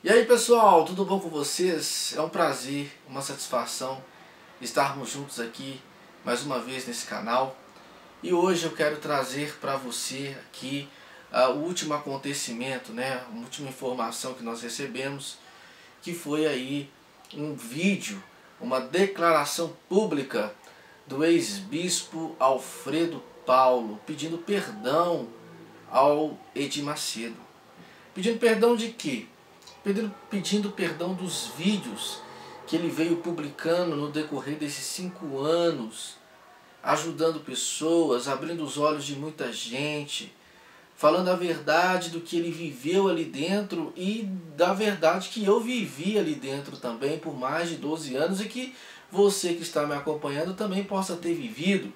E aí pessoal, tudo bom com vocês? É um prazer, uma satisfação estarmos juntos aqui mais uma vez nesse canal. E hoje eu quero trazer para você aqui o último acontecimento, a última informação que nós recebemos, que foi aí um vídeo, uma declaração pública do ex-bispo Alfredo Paulo, pedindo perdão ao Edir Macedo. Pedindo perdão de quê? Pedindo perdão dos vídeos que ele veio publicando no decorrer desses 5 anos, ajudando pessoas, abrindo os olhos de muita gente, falando a verdade do que ele viveu ali dentro e da verdade que eu vivi ali dentro também por mais de 12 anos e que você que está me acompanhando também possa ter vivido.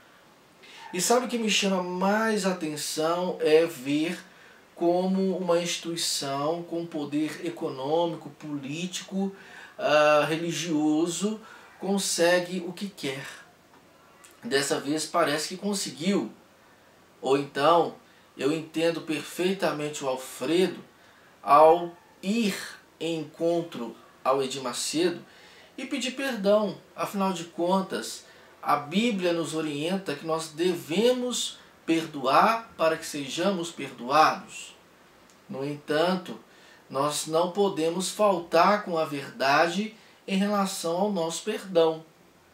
E sabe o que me chama mais atenção é ver como uma instituição com poder econômico, político, religioso, consegue o que quer. Dessa vez parece que conseguiu. Ou então, eu entendo perfeitamente o Alfredo ao ir em encontro ao Edir Macedo e pedir perdão. Afinal de contas, a Bíblia nos orienta que nós devemos perdoar para que sejamos perdoados. No entanto, nós não podemos faltar com a verdade em relação ao nosso perdão.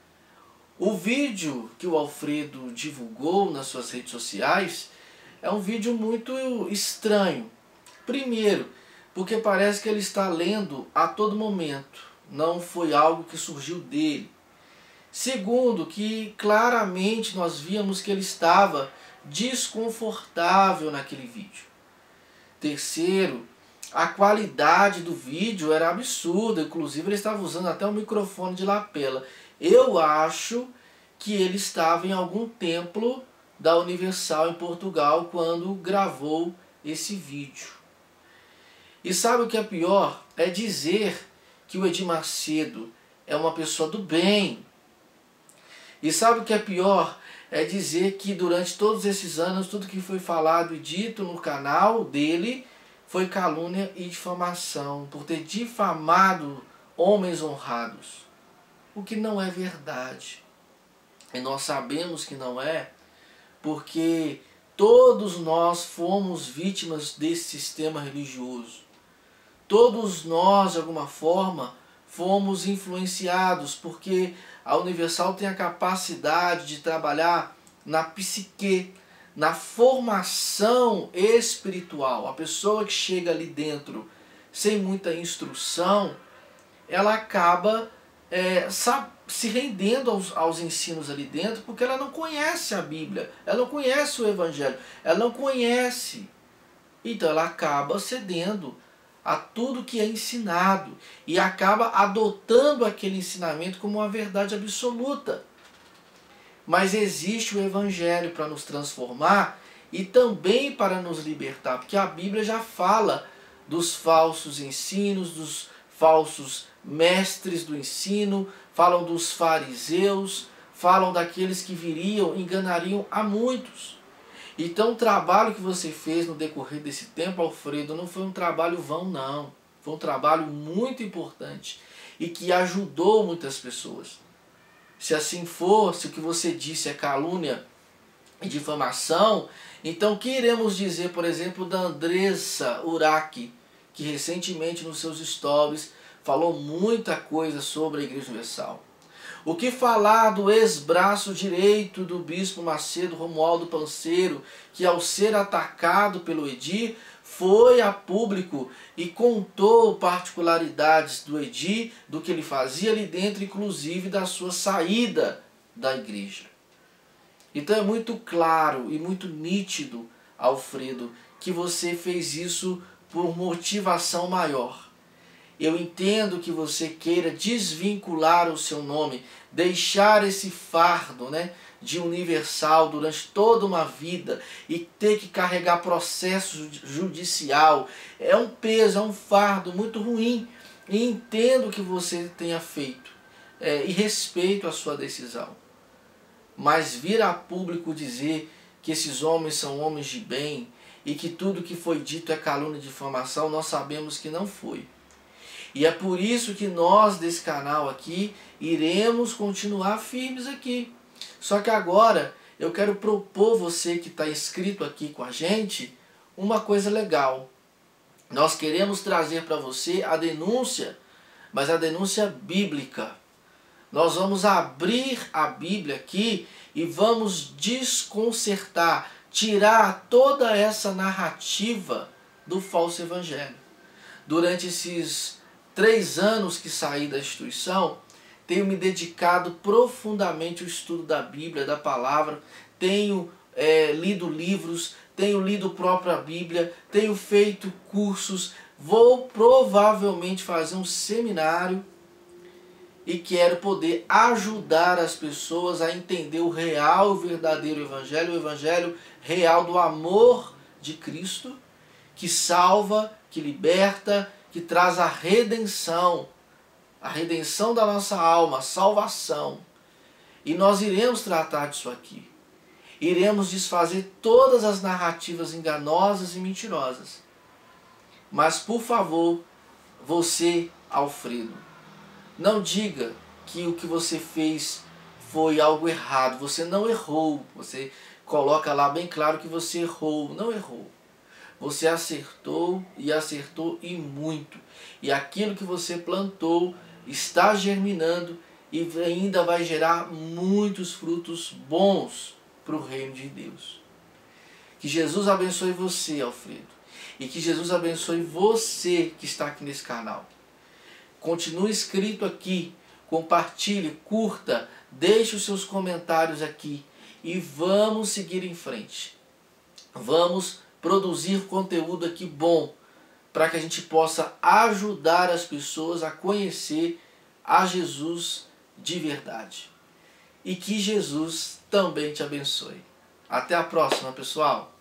O vídeo que o Alfredo divulgou nas suas redes sociais é um vídeo muito estranho. Primeiro, porque parece que ele está lendo a todo momento, não foi algo que surgiu dele. Segundo, que claramente nós víamos que ele estava desconfortável naquele vídeo. Terceiro, a qualidade do vídeo era absurda, inclusive ele estava usando até um microfone de lapela. Eu acho que ele estava em algum templo da Universal em Portugal quando gravou esse vídeo. E sabe o que é pior? É dizer que o Edir Macedo é uma pessoa do bem. E sabe o que é pior? É dizer que durante todos esses anos, tudo que foi falado e dito no canal dele foi calúnia e difamação, por ter difamado homens honrados. O que não é verdade. E nós sabemos que não é, porque todos nós fomos vítimas desse sistema religioso. Todos nós, de alguma forma, fomos influenciados, porque a Universal tem a capacidade de trabalhar na psique, na formação espiritual. A pessoa que chega ali dentro sem muita instrução, ela acaba se rendendo aos ensinos ali dentro, porque ela não conhece a Bíblia, ela não conhece o Evangelho, ela não conhece. Então ela acaba cedendo a tudo que é ensinado e acaba adotando aquele ensinamento como uma verdade absoluta. Mas existe o Evangelho para nos transformar e também para nos libertar, porque a Bíblia já fala dos falsos ensinos, dos falsos mestres do ensino, falam dos fariseus, falam daqueles que viriam, enganariam a muitos. Então o trabalho que você fez no decorrer desse tempo, Alfredo, não foi um trabalho vão, não. Foi um trabalho muito importante e que ajudou muitas pessoas. Se assim for, se o que você disse é calúnia e difamação, então o que iremos dizer, por exemplo, da Andressa Urach, que recentemente nos seus stories falou muita coisa sobre a Igreja Universal? O que falar do ex-braço direito do bispo Macedo, Romualdo Panseiro, que ao ser atacado pelo Edir, foi a público e contou particularidades do Edir, do que ele fazia ali dentro, inclusive da sua saída da igreja. Então é muito claro e muito nítido, Alfredo, que você fez isso por motivação maior. Eu entendo que você queira desvincular o seu nome, deixar esse fardo, de Universal durante toda uma vida e ter que carregar processo judicial. É um peso, é um fardo muito ruim. E entendo o que você tenha feito e respeito a sua decisão. Mas vir a público dizer que esses homens são homens de bem e que tudo que foi dito é calúnia e difamação, nós sabemos que não foi. E é por isso que nós desse canal aqui iremos continuar firmes aqui. Só que agora eu quero propor você que está inscrito aqui com a gente uma coisa legal. Nós queremos trazer para você a denúncia, mas a denúncia bíblica. Nós vamos abrir a Bíblia aqui e vamos desconcertar, tirar toda essa narrativa do falso evangelho. Durante esses 3 anos que saí da instituição, tenho me dedicado profundamente ao estudo da Bíblia, da palavra, tenho lido livros, tenho lido a própria Bíblia, tenho feito cursos, vou provavelmente fazer um seminário e quero poder ajudar as pessoas a entender o real, o verdadeiro evangelho, o evangelho real do amor de Cristo, que salva, que liberta, que traz a redenção da nossa alma, a salvação. E nós iremos tratar disso aqui. Iremos desfazer todas as narrativas enganosas e mentirosas. Mas, por favor, você, Alfredo, não diga que o que você fez foi algo errado. Você não errou. Você coloca lá bem claro que você errou. Não errou. Você acertou e muito. E aquilo que você plantou está germinando e ainda vai gerar muitos frutos bons para o reino de Deus. Que Jesus abençoe você, Alfredo. E que Jesus abençoe você que está aqui nesse canal. Continue inscrito aqui, compartilhe, curta, deixe os seus comentários aqui e vamos seguir em frente. Vamos produzir conteúdo aqui bom para que a gente possa ajudar as pessoas a conhecer a Jesus de verdade. E que Jesus também te abençoe. Até a próxima, pessoal!